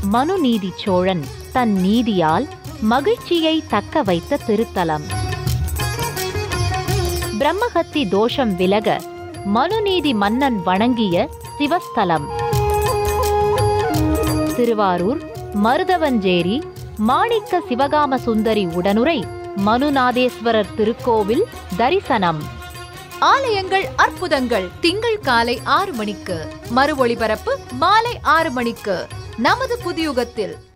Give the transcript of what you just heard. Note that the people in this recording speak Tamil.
மனுநீதி சோழன் தன் நீதியால் மகிழ்ச்சியை தக்க வைத்த திருத்தலம். பிரம்மஹத்தி தோஷம் விலக மனுநீதி மன்னன் வணங்கிய சிவஸ்தலம். திருவாரூர் மருதவஞ்சேரி மாணிக்க சிவகாம சுந்தரி உடனுரை மனுநாதேஸ்வரர் திருக்கோவில் தரிசனம். ஆலயங்கள் அற்புதங்கள் திங்கள் காலை 6 மணிக்கு, மறு ஒளிபரப்பு மாலை 6 மணிக்கு நமது புதியுகத்தில்.